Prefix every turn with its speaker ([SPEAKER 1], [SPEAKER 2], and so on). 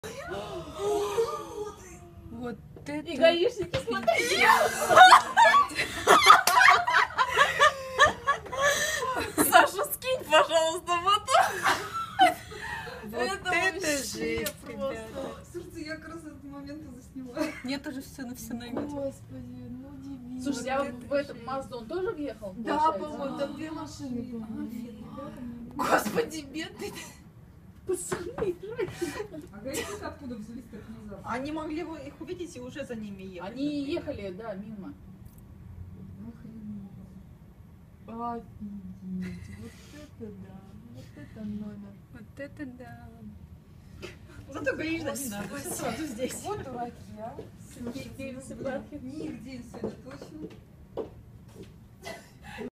[SPEAKER 1] Вот это...
[SPEAKER 2] И гаишники, смотрите.
[SPEAKER 1] Саша, скинь, пожалуйста, вот
[SPEAKER 3] это
[SPEAKER 1] жесть
[SPEAKER 3] просто.
[SPEAKER 1] ребята.
[SPEAKER 3] Слушайте, я как раз этот момент и засняла.
[SPEAKER 1] Нет, уже все на все найдет.
[SPEAKER 3] Господи, ну дебил.
[SPEAKER 2] Слушай, я в этом Мазду он тоже въехал?
[SPEAKER 3] Да,
[SPEAKER 2] получается?
[SPEAKER 3] по-моему, там две машины, по-моему.
[SPEAKER 1] Господи, бедный.
[SPEAKER 2] Пацаны,
[SPEAKER 3] А гаишники откуда взялись так внезапно?
[SPEAKER 4] Они могли бы их увидеть и уже за ними ехать.
[SPEAKER 2] они ехали, да, мимо.
[SPEAKER 3] Офигеть, вот это да, вот это номер.
[SPEAKER 1] Вот это да.
[SPEAKER 4] Зато гаишник не надо, все сразу здесь.
[SPEAKER 3] Вот дураки, а.
[SPEAKER 2] Нигде не согласен.
[SPEAKER 3] Нигде сегодня точно.